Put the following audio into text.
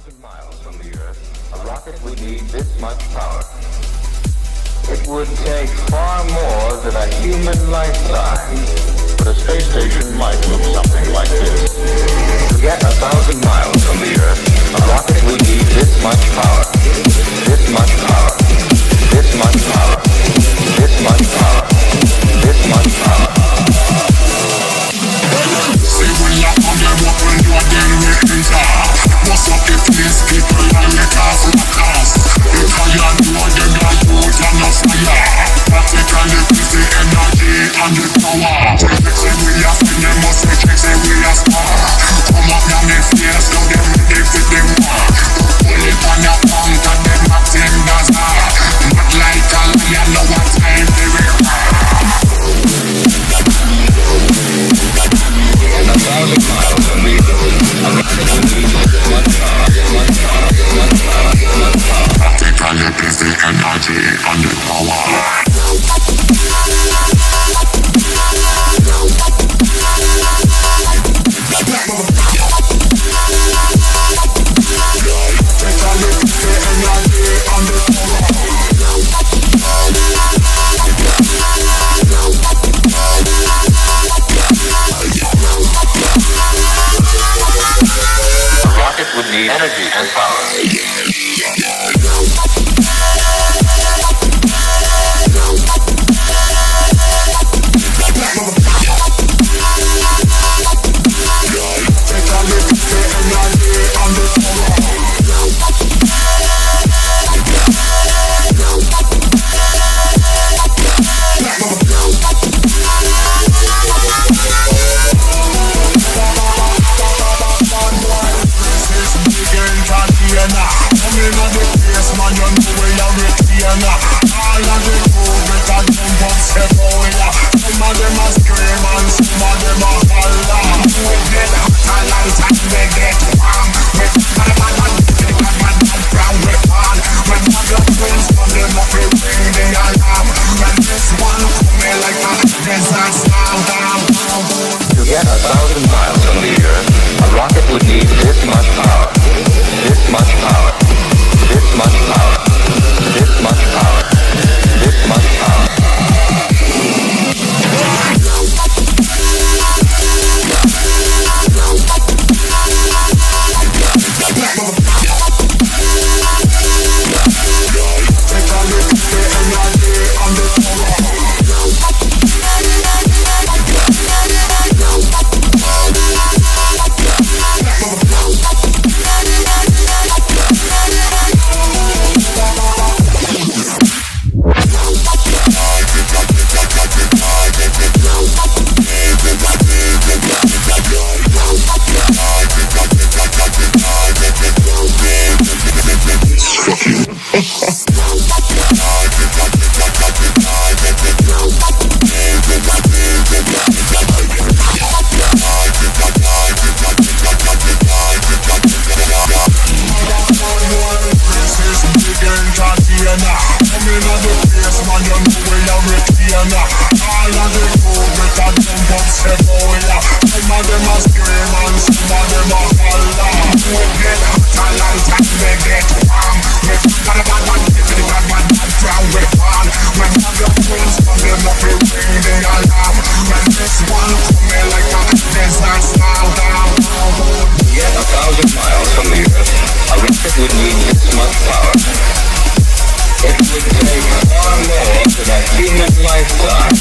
1,000 miles from the Earth, a rocket would need this much power. It would take far more than a human lifetime, but a space station might look something like this. To get 1,000 miles from the Earth, a rocket would need this much power, this much power, this much power, this much power, this much power. See when you're on the walk when you are dead with enter. What's up the place, people and the cars in the cars. They call you and you are them like wood and no fire. Practically it's the energy and the power. Say we are fin, they must be check, say we are smart. Come up down the stairs, now them ready for them work. Pull it on your punk and them acting as hard. Not like a lion, know what time they will have. 1,000 miles from the Earth, a rocket would need this much power, much power, much power, much power. Practically it's the energy and the power. Need energy and power. To get 1,000 miles from the Earth, a rocket would need this much power, this much power, this much power, this much power, this much power. Would need this much power. It would take far more than a human lifetime.